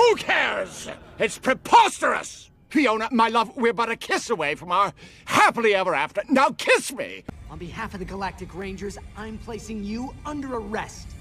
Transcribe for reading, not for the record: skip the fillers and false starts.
Who cares? It's preposterous! Fiona, my love, we're but a kiss away from our happily ever after. Now kiss me! On behalf of the Galactic Rangers, I'm placing you under arrest.